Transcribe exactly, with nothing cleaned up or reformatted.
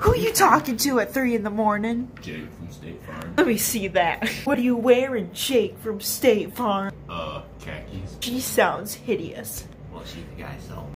Who you talking to at three in the morning? Jake from State Farm. Let me see that. What are you wearing, Jake from State Farm? Uh, khakis. She sounds hideous. Well, she's the guy selling